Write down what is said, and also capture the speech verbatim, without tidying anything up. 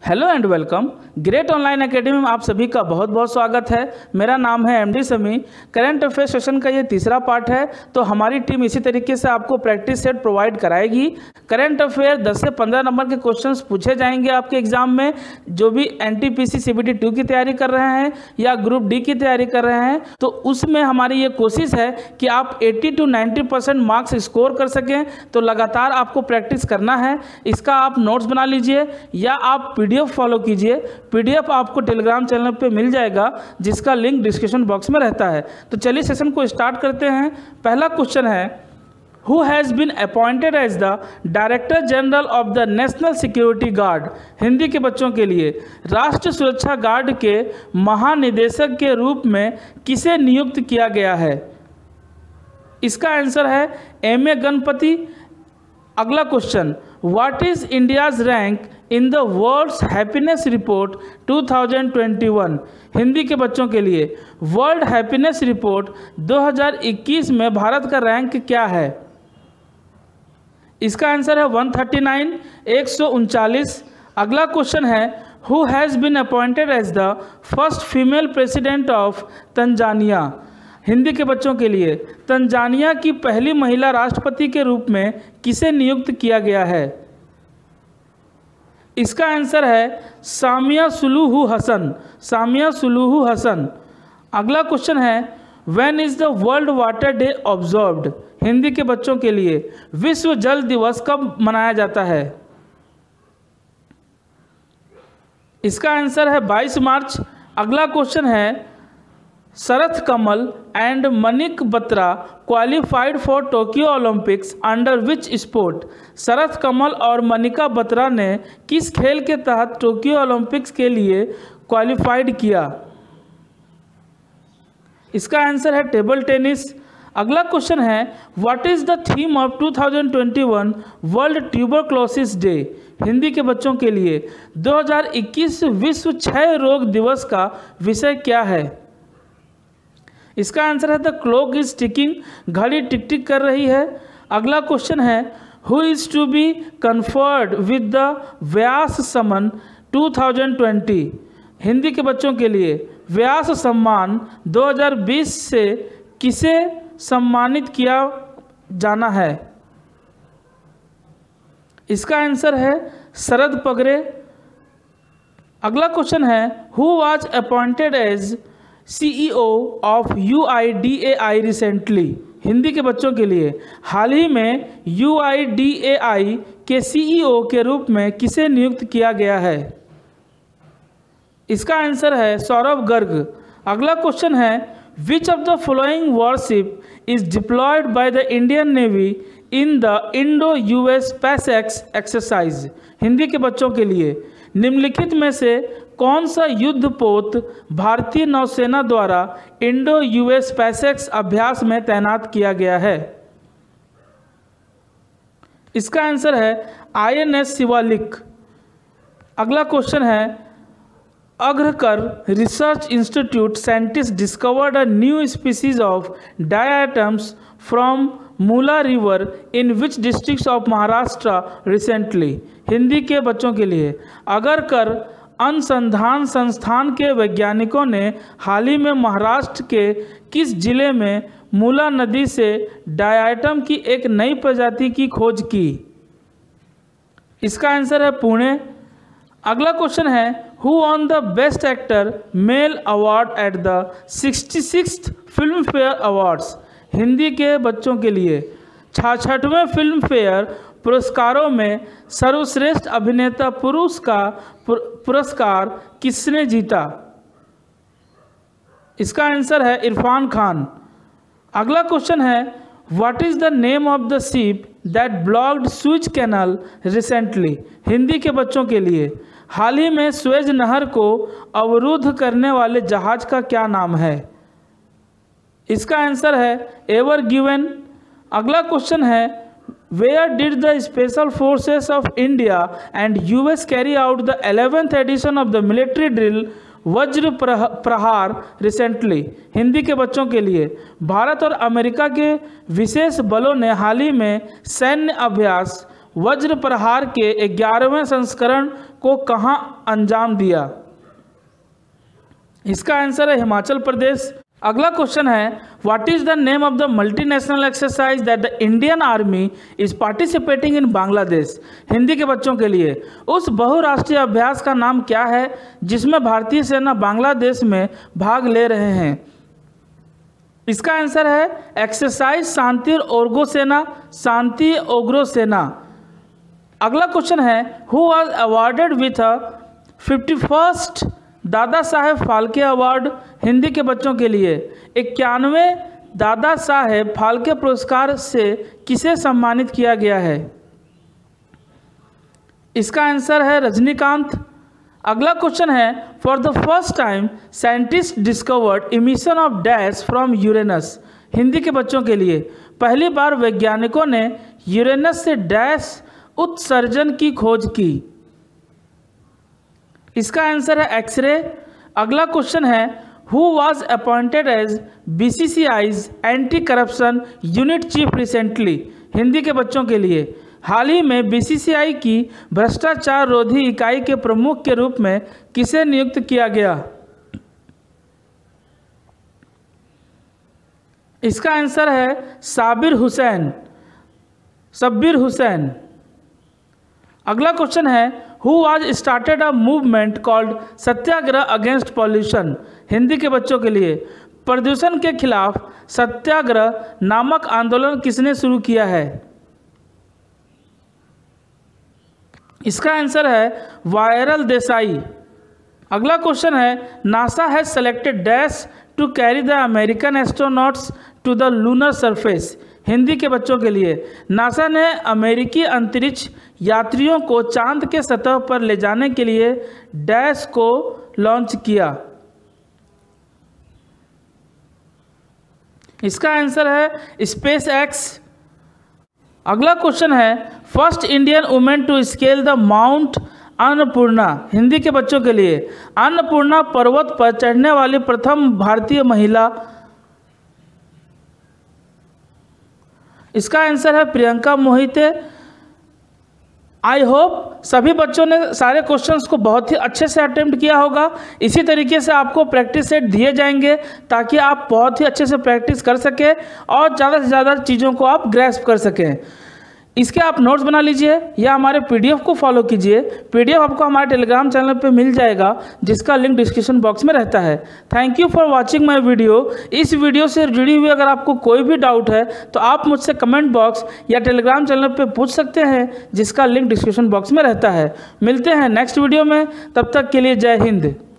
Hello and welcome. Great online academy में आप सभी का बहुत बहुत स्वागत है। मेरा नाम है एमडी समी। करंट अफेयर सेशन का ये तीसरा पार्ट है, तो हमारी टीम इसी तरीके से आपको प्रैक्टिस सेट प्रोवाइड कराएगी। करंट अफेयर दस से पंद्रह नंबर के क्वेश्चंस पूछे जाएंगे आपके एग्जाम में। जो भी एनटीपीसी सीबीटी टू की तैयारी कर रहे हैं या ग्रुप डी की तैयारी कर रहे हैं, तो उसमें हमारी ये कोशिश है कि आप अस्सी टू नब्बे परसेंट मार्क्स स्कोर कर सकें। तो लगातार आपको प्रैक्टिस करना है। इसका आप नोट्स बना लीजिए या आप पीडीएफ फॉलो कीजिए। पीडीएफ आपको टेलीग्राम चैनल पे मिल जाएगा, जिसका लिंक डिस्क्रिप्शन बॉक्स में रहता है। तो चलिए सेशन को स्टार्ट करते हैं। पहला क्वेश्चन है, who has been appointed as the director general of the national security guard. Hindi के बच्चों के लिए राष्ट्रीय सुरक्षा गार्ड के महानिदेशक के रूप में किसे नियुक्त किया गया है? इसका आंसर है एम ए गणपति। अगला question, what is India's rank in the world's happiness report two thousand twenty one. Hindi के बच्चों के लिए वर्ल्ड हैप्पीनेस रिपोर्ट दो हज़ार इक्कीस में भारत का रैंक क्या है? इसका आंसर है एक सौ उनतालीस, एक सौ उनचालीस। अगला क्वेश्चन है, who has been appointed as the first female president of Tanzania. Hindi के बच्चों के लिए तंजानिया की पहली महिला राष्ट्रपति के रूप में किसे नियुक्त किया गया है? इसका आंसर है Samia Suluhu Hassan. Samia Suluhu Hassan. अगला क्वेश्चन है, when is the world water day observed. Hindi के बच्चों के लिए विश्व जल दिवस कब मनाया जाता है? इसका आंसर है बाईस मार्च। अगला क्वेश्चन है, Sharath Kamal and Manika Batra qualified for Tokyo Olympics under which sport. Sharath Kamal और मनिका बत्रा ने किस खेल के तहत टोक्यो ओलंपिक्स के लिए क्वालिफाइड किया? इसका आंसर है टेबल टेनिस। अगला क्वेश्चन है, what is the theme of two thousand twenty one world tuberculosis day. Hindi के बच्चों के लिए दो हज़ार इक्कीस विश्व क्षय रोग दिवस का विषय क्या है? इसका आंसर है द क्लॉक इज टिकिंग। घड़ी टिक टिक कर रही है। अगला क्वेश्चन है, who is to be conferred with the Vyas Samman two thousand twenty. Hindi के बच्चों के लिए व्यास सम्मान दो हज़ार बीस से किसे सम्मानित किया जाना है? इसका आंसर है शरद पगरे। अगला क्वेश्चन है, who was appointed as CEO of U I D A I recently. Hindi के बच्चों के लिए हाल ही में यू आई डी ए आई के सीईओ के रूप में किसे नियुक्त किया गया है? इसका आंसर है सौरभ गर्ग। अगला क्वेश्चन है, which of the following warship is deployed by the Indian navy in the Indo US PASSEX exercise. Hindi के बच्चों के लिए निम्नलिखित में से कौन सा युद्धपोत भारतीय नौसेना द्वारा इंडो यूएस पैसेक्स अभ्यास में तैनात किया गया है? इसका आंसर है आईएनएस शिवालिक। अगला क्वेश्चन है, Agharkar research institute scientist discovered a new species of diatoms from Mula river in which districts of Maharashtra recently. Hindi के बच्चों के लिए अगरकर अनुसंधान संस्थान के वैज्ञानिकों ने हाल ही में महाराष्ट्र के किस जिले में मूला नदी से डायटम की एक नई प्रजाति की खोज की? इसका आंसर है पुणे। अगला क्वेश्चन है, who won the best actor male award at the sixty sixth Filmfare awards. Hindi के बच्चों के लिए छाछठवें फिल्म फेयर पुरस्कारों में सर्वश्रेष्ठ अभिनेता पुरुष का पुरस्कार किसने जीता? इसका आंसर है इरफान खान। अगला क्वेश्चन है, what is the name of the ship that blocked Suez canal recently. Hindi के बच्चों के लिए हाल ही में सुएज नहर को अवरुद्ध करने वाले जहाज का क्या नाम है? इसका आंसर है एवर गिवन। अगला क्वेश्चन है, where did the special forces of India and US carry out the eleventh edition of the military drill Vajra Prahar recently. Hindi के बच्चों के लिए भारत और अमेरिका के विशेष बलों ने हाल ही में सैन्य अभ्यास वज्र प्रहार के ग्यारहवें संस्करण को कहाँ अंजाम दिया? इसका आंसर है हिमाचल प्रदेश। अगला क्वेश्चन है what is the name of the multinational exercise that the Indian army is participating in Bangladesh? Hindi के बच्चों के लिए उस बहुराष्ट्रीय अभ्यास का नाम क्या है जिसमें भारतीय सेना बांग्लादेश में भाग ले रहे हैं? इसका आंसर है एक्सरसाइज शांति ओग्रो सेना, शांति ओग्रो सेना। अगला क्वेश्चन है who was awarded with a fifty first Dada Saheb Phalke award? Hindi के बच्चों के लिए इक्यानवें दादा साहेब फाल्के पुरस्कार से किसे सम्मानित किया गया है? इसका आंसर है रजनीकांत। अगला क्वेश्चन है for the first time scientist discovered emission of dash from Uranus? Hindi के बच्चों के लिए पहली बार वैज्ञानिकों ने यूरेनस से डैश उत्सर्जन की खोज की? इसका आंसर है एक्सरे। अगला क्वेश्चन है who was appointed as BCCI's anti corruption unit chief recently? Hindi के बच्चों के लिए हाल ही में बीसीसीआई की भ्रष्टाचार रोधी इकाई के प्रमुख के रूप में किसे नियुक्त किया गया? इसका आंसर है साबिर हुसैन, शब्बीर हुसैन। अगला क्वेश्चन है who was started a movement called Satyagraha against pollution? Hindi के बच्चों के लिए प्रदूषण के खिलाफ सत्याग्रह नामक आंदोलन किसने शुरू किया है? इसका आंसर है वायरल देसाई। अगला क्वेश्चन है NASA has selected dash to carry the American astronauts to the lunar surface? Hindi के बच्चों के लिए नासा ने अमेरिकी अंतरिक्ष यात्रियों को चांद के सतह पर ले जाने के लिए डैश को लॉन्च किया? इसका आंसर है स्पेस एक्स। अगला क्वेश्चन है first Indian women to scale the mount Annapurna? Hindi के बच्चों के लिए अन्नपूर्णा पर्वत पर चढ़ने वाली प्रथम भारतीय महिला? इसका आंसर है प्रियंका मोहिते। आई होप सभी बच्चों ने सारे क्वेश्चंस को बहुत ही अच्छे से अटेम्प्ट किया होगा। इसी तरीके से आपको प्रैक्टिस सेट दिए जाएंगे ताकि आप बहुत ही अच्छे से प्रैक्टिस कर सकें और ज़्यादा से ज़्यादा चीज़ों को आप ग्रैस्प कर सकें। इसके आप नोट्स बना लीजिए या हमारे पीडीएफ को फॉलो कीजिए। पीडीएफ आपको हमारे टेलीग्राम चैनल पे मिल जाएगा जिसका लिंक डिस्क्रिप्शन बॉक्स में रहता है। Thank you for watching my video. इस वीडियो से जुड़ी हुई अगर आपको कोई भी डाउट है तो आप मुझसे कमेंट बॉक्स या टेलीग्राम चैनल पे पूछ सकते हैं जिसका लिंक डिस्क्रिप्शन बॉक्स में रहता है। मिलते हैं नेक्स्ट वीडियो में, तब तक के लिए जय हिंद।